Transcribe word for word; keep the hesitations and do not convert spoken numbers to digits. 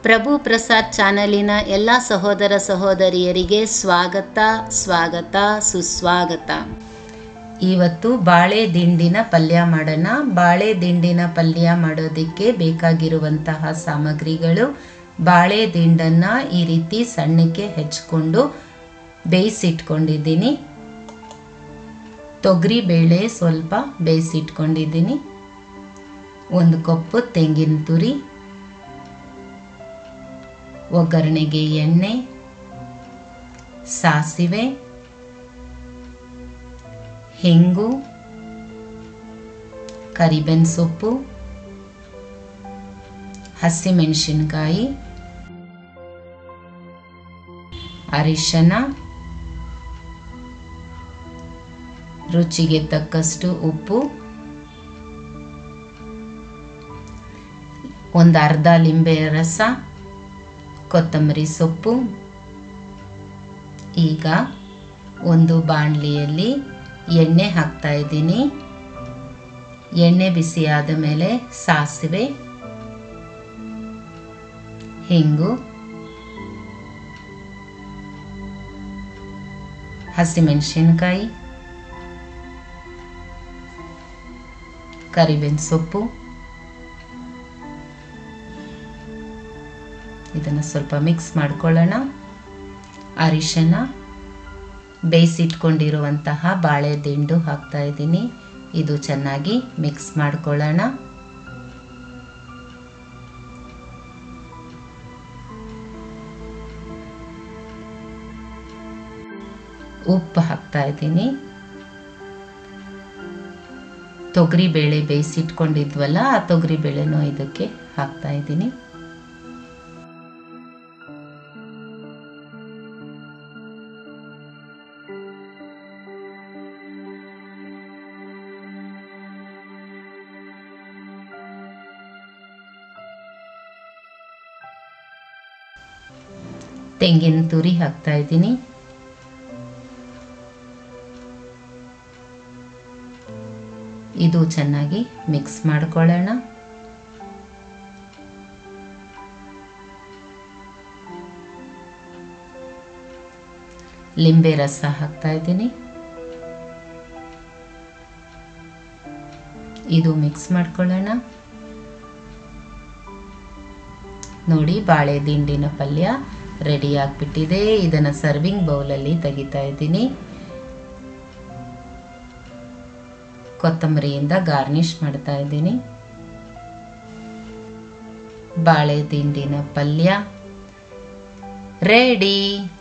ಪ್ರಭು ಪ್ರಸಾದ್ ಚಾನಲಿನ ಎಲ್ಲ ಸಹೋದರ ಸಹೋದರಿಯರಿಗೆ ಸ್ವಾಗತ ಸ್ವಾಗತ ಸುಸ್ವಾಗತ. ಇವತ್ತು ಬಾಳೆ ದಿಂಡಿನ ಪಲ್ಯ ಮಾಡೋಣ. ಬಾಳೆ ದಿಂಡಿನ ಪಲ್ಯ ಮಾಡೋದಕ್ಕೆ ಬೇಕಾಗಿರುವಂತಹ ಸಾಮಗ್ರಿಗಳು: ಬಾಳೆ ದಿಂಡನ್ನು ಈ ರೀತಿ ಸಣ್ಣಕ್ಕೆ ಹೆಚ್ಚಿಕೊಂಡು ಬೇಯಿಸಿಟ್ಕೊಂಡಿದ್ದೀನಿ. ತೊಗರಿ ಬೇಳೆ ಸ್ವಲ್ಪ ಬೇಯಿಸಿಟ್ಕೊಂಡಿದ್ದೀನಿ. ಒಂದು ಕಪ್ಪು ತೆಂಗಿನ ತುರಿ, ಒಗ್ಗರಣೆಗೆ ಎಣ್ಣೆ, ಸಾಸಿವೆ, ಹಿಂಗು, ಕರಿಬೇವಿನ ಸೊಪ್ಪು, ಹಸಿಮೆಣಸಿನಕಾಯಿ, ಅರಿಶಿನ, ರುಚಿಗೆ ತಕ್ಕಷ್ಟು ಉಪ್ಪು, ಒಂದು ಅರ್ಧ ಲಿಂಬೆ ರಸ, ಕೊತ್ತಂಬರಿ ಸೊಪ್ಪು. ಈಗ ಒಂದು ಬಾಣಲಿಯಲ್ಲಿ ಎಣ್ಣೆ ಹಾಕ್ತಾ ಇದ್ದೀನಿ. ಎಣ್ಣೆ ಬಿಸಿಯಾದ ಮೇಲೆ ಸಾಸಿವೆ, ಹಿಂಗು, ಹಸಿಮೆಣಸಿನಕಾಯಿ, ಕರಿಬೇವಿನ ಸೊಪ್ಪು. ಇದನ್ನು ಸ್ವಲ್ಪ ಮಿಕ್ಸ್ ಮಾಡ್ಕೊಳ್ಳೋಣ. ಅರಿಶಿನ, ಬೇಯಿಸಿಟ್ಕೊಂಡಿರುವಂತಹ ಬಾಳೆ ದಿಂಡು ಹಾಕ್ತಾ ಇದ್ದೀನಿ. ಇದು ಚೆನ್ನಾಗಿ ಮಿಕ್ಸ್ ಮಾಡ್ಕೊಳ್ಳೋಣ. ಉಪ್ಪು ಹಾಕ್ತಾ ಇದ್ದೀನಿ. ತೊಗರಿ ಬೇಳೆ ಬೇಯಿಸಿಟ್ಕೊಂಡಿದ್ವಲ್ಲ, ಆ ತೊಗರಿ ಬೇಳೆನೂ ಇದಕ್ಕೆ ಹಾಕ್ತಾ ಇದ್ದೀನಿ. ತೆಂಗಿನ ತುರಿ ಹಾಕ್ತಾ ಇದ್ದೀನಿ. ಇದು ಚೆನ್ನಾಗಿ ಮಿಕ್ಸ್ ಮಾಡ್ಕೊಳ್ಳೋಣ. ಲಿಂಬೆ ರಸ ಹಾಕ್ತಾ ಇದ್ದೀನಿ. ಇದು ಮಿಕ್ಸ್ ಮಾಡ್ಕೊಳ್ಳೋಣ. ನೋಡಿ, ಬಾಳೆ ದಿಂಡಿನ ಪಲ್ಯ ರೆಡಿ ಆಗಿಬಿಟ್ಟಿದೆ. ಇದನ್ನು ಸರ್ವಿಂಗ್ ಬೌಲಲ್ಲಿ ತೆಗಿತಾ ಇದ್ದೀನಿ. ಕೊತ್ತಂಬರಿಯಿಂದ ಗಾರ್ನಿಷ್ ಮಾಡ್ತಾ ಇದ್ದೀನಿ. ಬಾಳೆ ದಿಂಡಿನ ಪಲ್ಯ ರೆಡಿ.